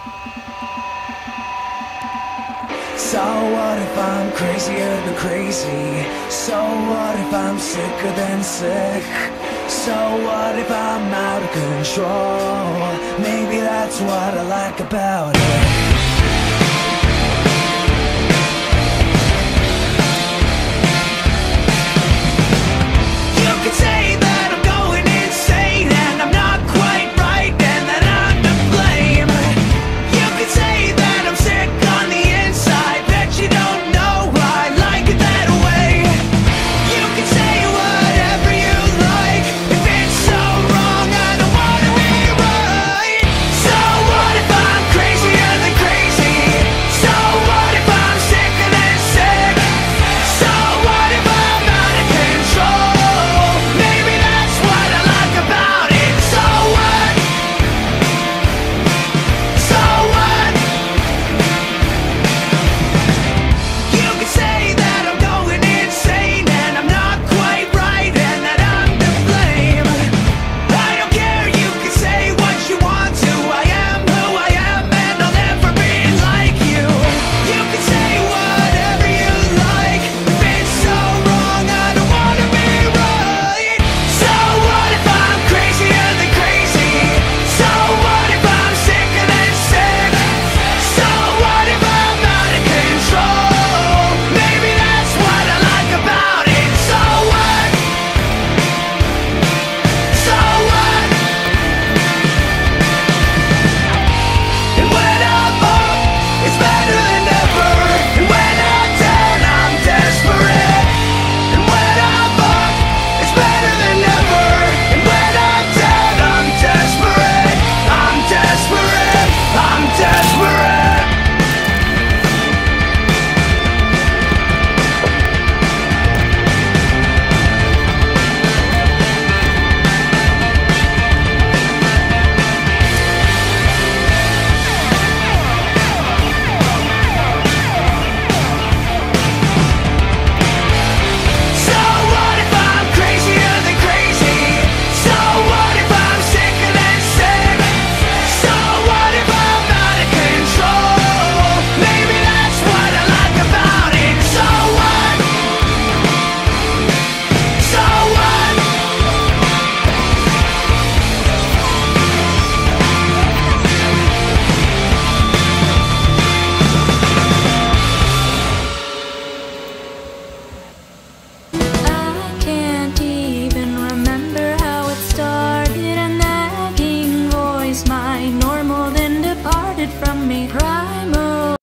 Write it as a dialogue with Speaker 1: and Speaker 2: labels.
Speaker 1: So what if I'm crazier than crazy? So what if I'm sicker than sick? So what if I'm out of control? Maybe that's what I like about it. You could say that I'm going insane and I'm not quite right and that I'm to blame. You could say that I'm sick on the inside, bet you don't know I like it that way. You can say whatever you like, if it's so wrong I don't wanna be right. So what if I'm crazier than crazy? So what if I'm sicker than sick? So what if I'm out of control? Maybe that's what I like about it. So what? So what? You can say that I'm going insane and I'm not quite right and that I'm to blame. I don't care, you can say what you want to. I am who I am and I'll never be like you. You can say whatever you like, if it's so wrong I don't wanna be right. So what if I'm crazier than crazy? So what if I'm sicker than sick? So what if I'm out of control? Maybe that's what I like about it. So what? So what? And when I'm up, it's better than ever. And when I'm down, I'm desperate. And when I'm up, it's better than ever. And when I'm down, I'm desperate. I'm desperate. I'm desperate. So what if I'm crazier than crazy? So what if I'm sicker than sick? So what if I'm out of control? Maybe that's what I like about it. So what? So what?
Speaker 2: I can't even remember how it started. A nagging voice, my normal, then departed from me. Primal